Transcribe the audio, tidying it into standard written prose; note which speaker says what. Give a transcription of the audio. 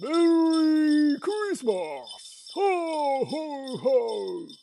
Speaker 1: メリークリスマス！ほーほーほー